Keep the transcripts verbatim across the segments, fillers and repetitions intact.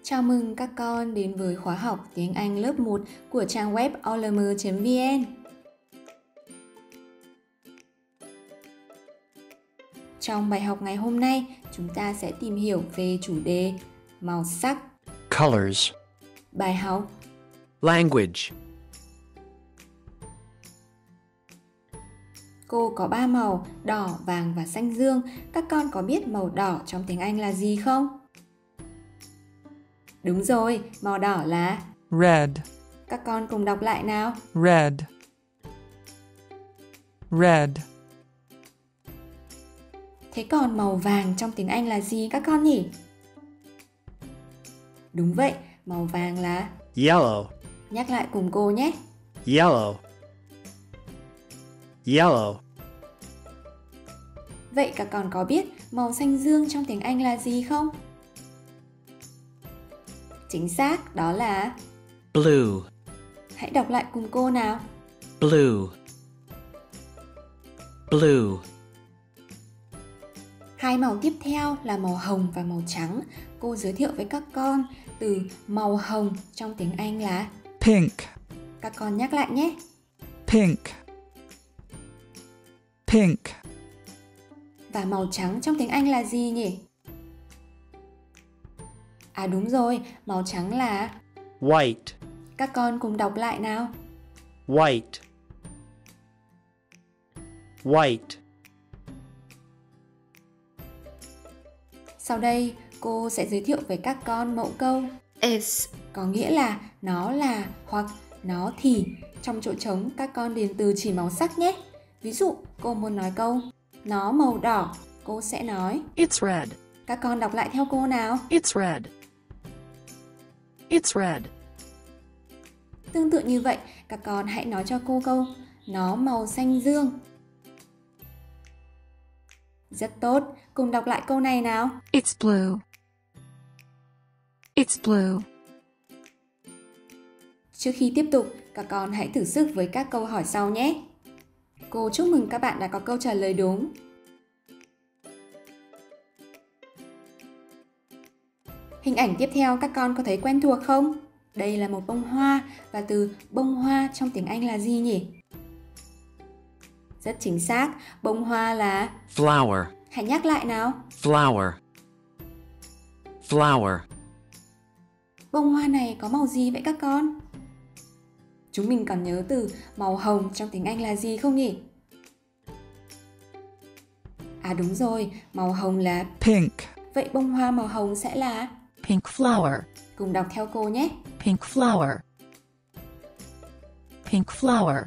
Chào mừng các con đến với khóa học tiếng Anh lớp một của trang web olm chấm vn. Trong bài học ngày hôm nay, chúng ta sẽ tìm hiểu về chủ đề màu sắc. Colors. Bài học Language. cô có ba màu, đỏ, vàng và xanh dương. Các con có biết màu đỏ trong tiếng Anh là gì không? Đúng rồi, màu đỏ là Red, Các con cùng đọc lại nào. red, red, Thế còn màu vàng trong tiếng Anh là gì các con nhỉ? Đúng vậy, màu vàng là Yellow. Nhắc lại cùng cô nhé. Yellow. Yellow. Vậy các con có biết màu xanh dương trong tiếng Anh là gì không? Chính xác, đó là Blue. Hãy đọc lại cùng cô nào. Blue. Blue. Hai màu tiếp theo là màu hồng và màu trắng. Cô giới thiệu với các con từ màu hồng trong tiếng Anh là pink, Các con nhắc lại nhé. pink, pink, Và màu trắng trong tiếng Anh là gì nhỉ? À đúng rồi, màu trắng là White. Các con cùng đọc lại nào. White. White. Sau đây, cô sẽ giới thiệu với các con mẫu câu is có nghĩa là nó là hoặc nó thì. Trong chỗ trống, các con điền từ chỉ màu sắc nhé. Ví dụ, cô muốn nói câu nó màu đỏ, cô sẽ nói It's red. Các con đọc lại theo cô nào. It's red. It's red. Tương tự như vậy, các con hãy nói cho cô câu nó màu xanh dương. Rất tốt, cùng đọc lại câu này nào. It's blue. It's blue. Trước khi tiếp tục, các con hãy thử sức với các câu hỏi sau nhé. Cô chúc mừng các bạn đã có câu trả lời đúng. Hình ảnh tiếp theo các con có thấy quen thuộc không? Đây là một bông hoa và từ bông hoa trong tiếng Anh là gì nhỉ? Rất chính xác, bông hoa là Flower. Hãy nhắc lại nào. Flower. Flower. Bông hoa này có màu gì vậy các con? Chúng mình còn nhớ từ màu hồng trong tiếng Anh là gì không nhỉ? À đúng rồi, màu hồng là pink, Vậy bông hoa màu hồng sẽ là Pink flower. Cùng đọc theo cô nhé. Pink flower. Pink flower.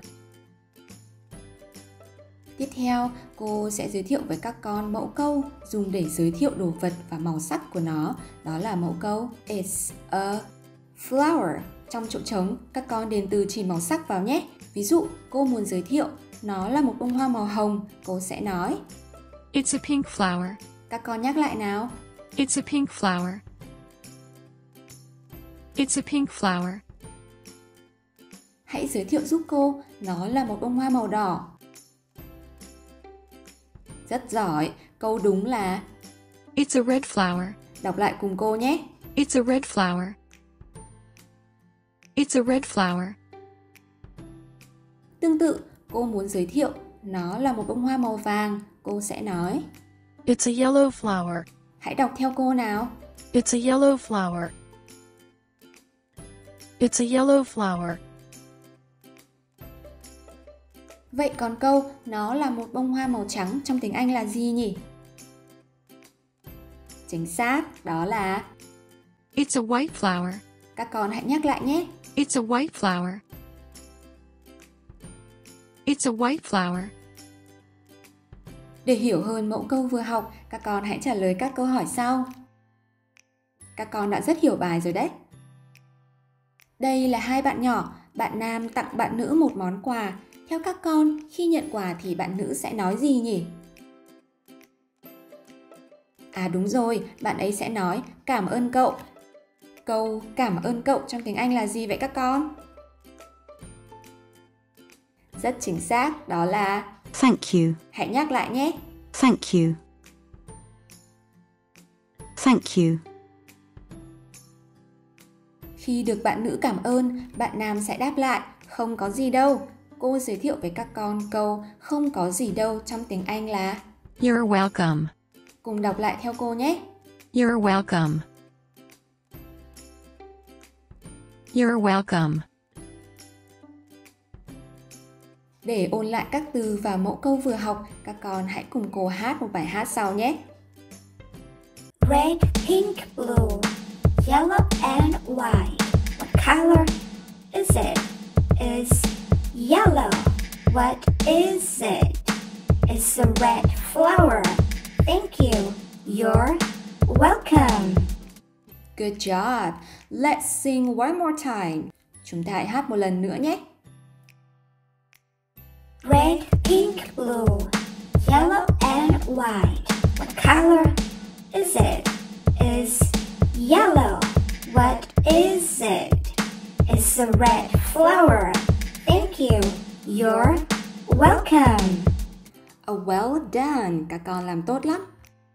Tiếp theo, cô sẽ giới thiệu với các con mẫu câu dùng để giới thiệu đồ vật và màu sắc của nó. Đó là mẫu câu It's a flower. Trong chỗ trống, các con điền từ chỉ màu sắc vào nhé. Ví dụ, cô muốn giới thiệu nó là một bông hoa màu hồng, cô sẽ nói It's a pink flower. Các con nhắc lại nào. It's a pink flower. It's a pink flower. Hãy giới thiệu giúp cô, nó là một bông hoa màu đỏ. Rất giỏi, câu đúng là It's a red flower. Đọc lại cùng cô nhé. It's a red flower. It's a red flower. Tương tự, cô muốn giới thiệu nó là một bông hoa màu vàng, cô sẽ nói It's a yellow flower. Hãy đọc theo cô nào. It's a yellow flower. It's a yellow flower. Vậy còn câu nó là một bông hoa màu trắng trong tiếng Anh là gì nhỉ? Chính xác, đó là It's a white flower. Các con hãy nhắc lại nhé. It's a white flower. It's a white flower. Để hiểu hơn mẫu câu vừa học, các con hãy trả lời các câu hỏi sau. Các con đã rất hiểu bài rồi đấy. Đây là hai bạn nhỏ, bạn nam tặng bạn nữ một món quà. Theo các con, khi nhận quà thì bạn nữ sẽ nói gì nhỉ? À đúng rồi, bạn ấy sẽ nói cảm ơn cậu. Câu cảm ơn cậu trong tiếng Anh là gì vậy các con? Rất chính xác, đó là Thank you. Hãy nhắc lại nhé. Thank you. Thank you. Khi được bạn nữ cảm ơn, bạn nam sẽ đáp lại, không có gì đâu. Cô giới thiệu với các con câu không có gì đâu trong tiếng Anh là You're welcome. Cùng đọc lại theo cô nhé. You're welcome. You're welcome. Để ôn lại các từ và mẫu câu vừa học, các con hãy cùng cô hát một bài hát sau nhé. Red, pink, blue, yellow and white. What color is it? It's yellow. What is it? It's a red flower. Thank you. You're welcome. Good job. Let's sing one more time. Chúng ta hãy hát một lần nữa nhé. Red, pink, blue, yellow and white. What color is it? It's yellow. What is it? It's a red flower. Thank you. You're welcome. Oh, well done. Các con làm tốt lắm.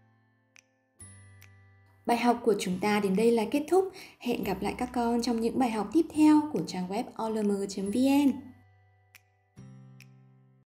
Bài học của chúng ta đến đây là kết thúc. Hẹn gặp lại các con trong những bài học tiếp theo của trang web all learner chấm vn.